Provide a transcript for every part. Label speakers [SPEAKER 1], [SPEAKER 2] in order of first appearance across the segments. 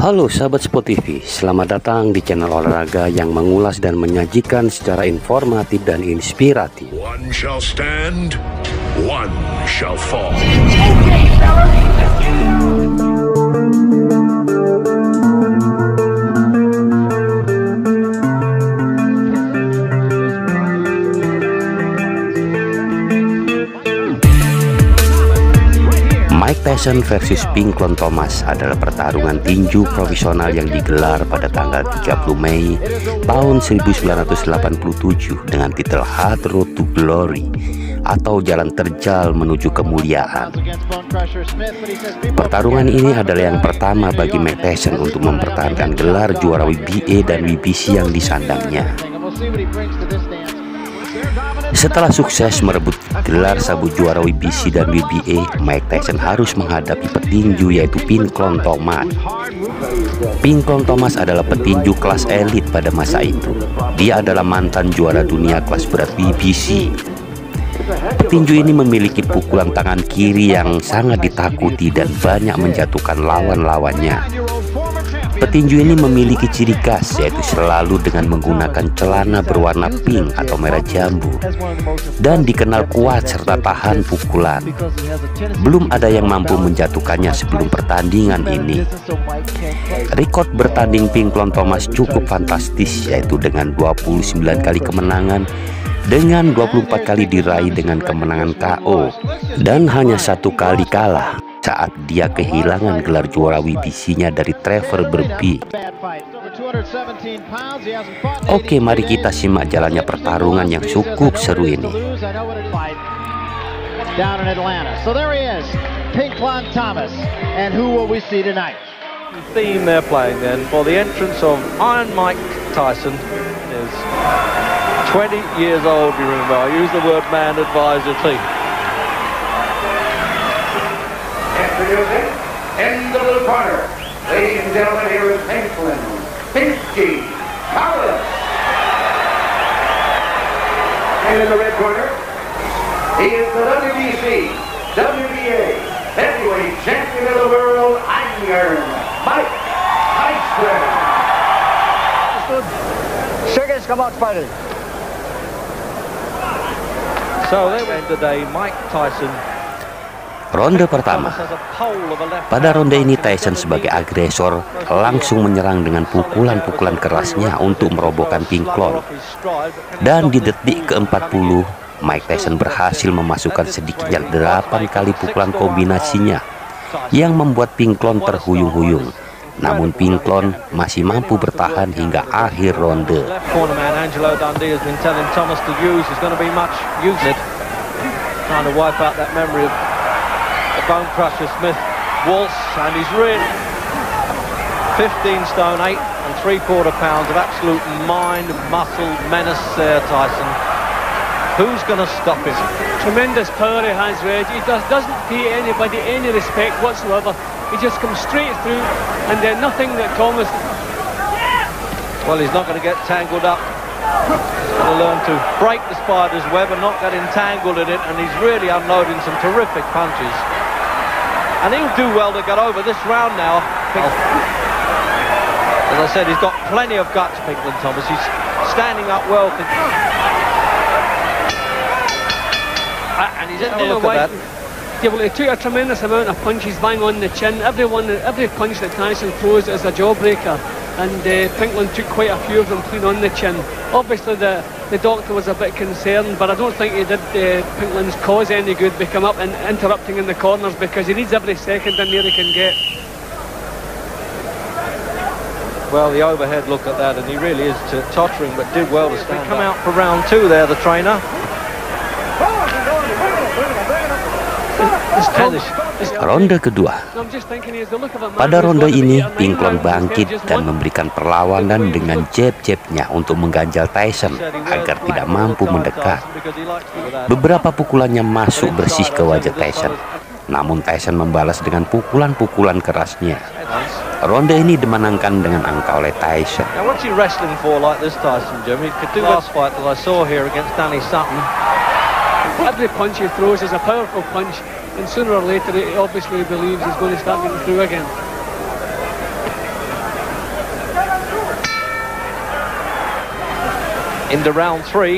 [SPEAKER 1] Halo sahabat Sport TV, selamat datang di channel olahraga yang mengulas dan menyajikan secara informatif dan inspiratif.
[SPEAKER 2] One shall stand, one shall fall.
[SPEAKER 1] Mike Tyson versus Pinklon Thomas adalah pertarungan tinju profesional yang digelar pada tanggal 30 Mei tahun 1987 dengan titel Hard Road to Glory atau Jalan Terjal Menuju Kemuliaan. Pertarungan ini adalah yang pertama bagi Mike Tyson untuk mempertahankan gelar juara WBA dan WBC yang disandangnya. Setelah sukses merebut gelar sabuk juara WBC dan WBA, Mike Tyson harus menghadapi petinju yaitu Pinklon Thomas. Pinklon Thomas adalah petinju kelas elit pada masa itu. Dia adalah mantan juara dunia kelas berat WBC. Petinju ini memiliki pukulan tangan kiri yang sangat ditakuti dan banyak menjatuhkan lawan-lawannya. Petinju ini memiliki ciri khas yaitu selalu dengan menggunakan celana berwarna pink atau merah jambu dan dikenal kuat serta tahan pukulan. Belum ada yang mampu menjatuhkannya sebelum pertandingan ini. Rekor bertanding Pinklon Thomas cukup fantastis yaitu dengan 29 kali kemenangan dengan 24 kali diraih dengan kemenangan KO dan hanya 1 kali kalah saat dia kehilangan gelar juara WBC-nya dari Trevor Berbick. Oke, mari kita simak jalannya pertarungan yang cukup seru ini.
[SPEAKER 3] Down in Atlanta. So there he is, Pinklon Thomas. And who will we see tonight?
[SPEAKER 4] Theme they're playing then for the entrance of Iron Mike Tyson is 20 years old, you remember. I use the word man advisor team.
[SPEAKER 5] Introducing in the blue corner, ladies and gentlemen, here is Pinklon Pinky Thomas. And in the red corner, he is the WBC, WBA, heavyweight champion of the world, Iron Mike Tyson.
[SPEAKER 3] Sugar's come out fighting.
[SPEAKER 4] So they went today, Mike Tyson.
[SPEAKER 1] Ronde pertama. Pada ronde ini Tyson sebagai agresor langsung menyerang dengan pukulan-pukulan kerasnya untuk merobohkan Pinklon. Dan di detik ke-40, Mike Tyson berhasil memasukkan sedikitnya 8 kali pukulan kombinasinya yang membuat Pinklon terhuyung-huyung. Namun Pinklon masih mampu bertahan hingga akhir ronde.
[SPEAKER 4] Bone crusher Smith Waltz, and he's really 15 stone 8 and 3/4 pounds of absolute mind, muscle, menace there, Tyson. Who's going to stop him?
[SPEAKER 6] Tremendous power he has, Reg. He doesn't pay anybody any respect whatsoever. He just comes straight through, and then nothing that Thomas.
[SPEAKER 4] Well, he's not going to get tangled up. He's going to learn to break the spider's web and not get entangled in it, and he's really unloading some terrific punches. And he'll do well to get over this round now. As I said, he's got plenty of guts, Pinklon Thomas. He's standing up well. And he's in there. Look at that.
[SPEAKER 6] Yeah, well, he took a tremendous amount of punches bang on the chin. Every punch that Tyson throws is a jawbreaker. And Pinklon took quite a few of them clean on the chin. Obviously the doctor was a bit concerned, but I don't think he did Pinklon's cause any good by coming up and interrupting in the corners, because he needs every second in there he can get.
[SPEAKER 4] Well, the overhead look at that, and he really is tottering, but did well to stand. Come out for round 2 there, the trainer.
[SPEAKER 1] Ronde kedua. Pada ronde ini Pinklon bangkit dan memberikan perlawanan dengan jab-jabnya untuk mengganjal Tyson agar tidak mampu mendekat. Beberapa pukulannya masuk bersih ke wajah Tyson, namun Tyson membalas dengan pukulan-pukulan kerasnya. Ronde ini dimenangkan dengan angka oleh Tyson.
[SPEAKER 4] Now what's he wrestling for like this, Tyson, Jim? He could do last fight that I saw here against Danny Sutton.
[SPEAKER 6] Every punch he throws is a powerful punch, and sooner or later he obviously believes he's going to start getting through again.
[SPEAKER 4] into round 3.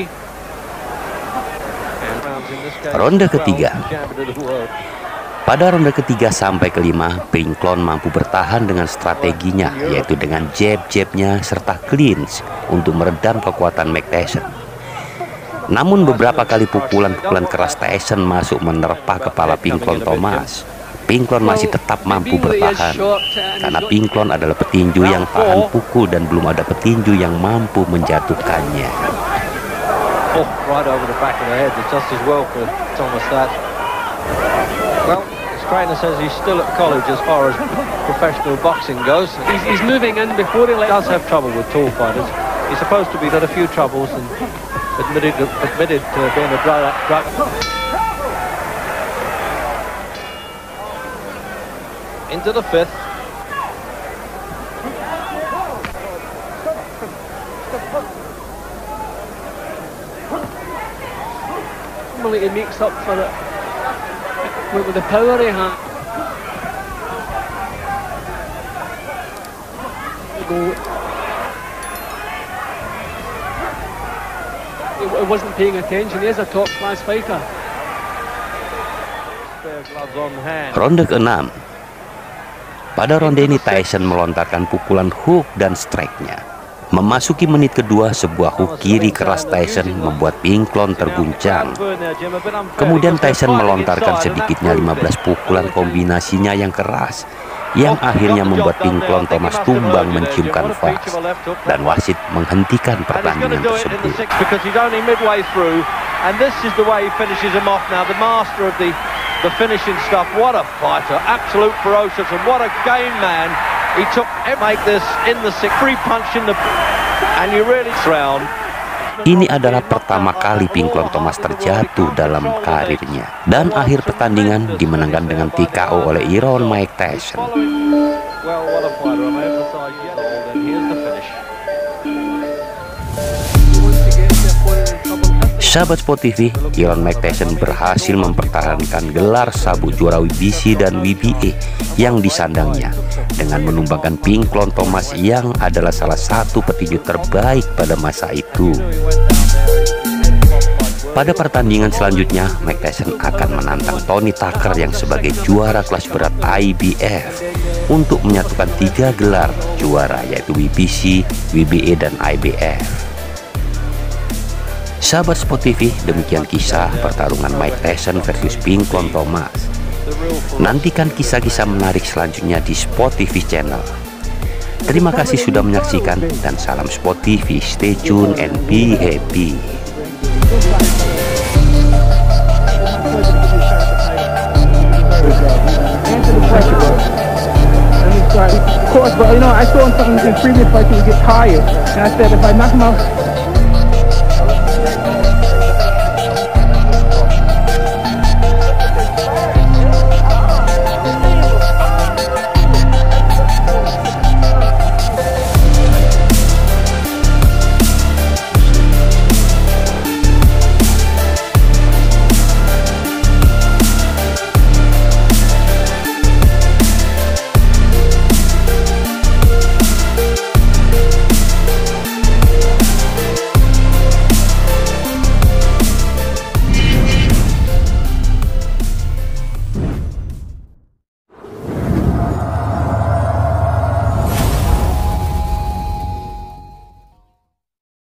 [SPEAKER 1] Ronde ketiga. Pada ronde ketiga sampai kelima, Pinklon mampu bertahan dengan strateginya, yaitu dengan jab-jabnya serta clinch untuk meredam kekuatan Mike Tyson. Namun beberapa kali pukulan-pukulan keras Tyson masuk menerpa kepala Pinklon Thomas. Pinklon masih tetap mampu bertahan, karena Pinklon adalah petinju yang tahan pukul dan belum ada petinju yang mampu menjatuhkannya.
[SPEAKER 4] Oh, right over the back of the head, just as well for Thomas that. Well, his trainer says he's still at college as far as professional boxing goes.
[SPEAKER 6] He's moving in before he
[SPEAKER 4] does have trouble with tall fighters. He's supposed to be got a few troubles and admitted to being a drug. Into the 5th.
[SPEAKER 6] Normally he makes up for it with the power he had. He wasn't paying attention. He is a top class fighter.
[SPEAKER 1] Ronde ke-6. Pada ronde ini Tyson melontarkan pukulan hook dan strike-nya. Memasuki menit kedua, sebuah hook kiri keras Tyson membuat Pinklon terguncang. Kemudian Tyson melontarkan sedikitnya 15 pukulan kombinasinya yang keras, yang akhirnya membuat Pinklon Thomas tumbang menciumkan fas, dan wasit menghentikan pertandingan tersebut.
[SPEAKER 4] The finishing stuff, what a fighter, absolute ferocious, and what a game man. He took make this in the 6th, free punch in the, and you really round.
[SPEAKER 1] Ini adalah pertama kali Pinklon Thomas terjatuh dalam karirnya, dan akhir pertandingan dimenangkan dengan TKO oleh Iron Mike Tyson.
[SPEAKER 4] Well, what a fighter, I'm emphasizing it all, and here's the finish.
[SPEAKER 1] Sahabat Sport TV, Iron Mike Tyson berhasil mempertahankan gelar sabuk juara WBC dan WBA yang disandangnya dengan menumbangkan Pinklon Thomas yang adalah salah satu petinju terbaik pada masa itu. Pada pertandingan selanjutnya, Mike Tyson akan menantang Tony Tucker yang sebagai juara kelas berat IBF untuk menyatukan 3 gelar juara, yaitu WBC, WBA, dan IBF. Sahabat Sport TV, demikian kisah pertarungan Mike Tyson versus Pinklon Thomas. Nantikan kisah-kisah menarik selanjutnya di Sport TV channel. Terima kasih sudah menyaksikan, dan salam Sport TV. Stay tune and be happy.
[SPEAKER 7] Of course, but you know, I saw in some previous fights he would get tired, and I said if I knock him out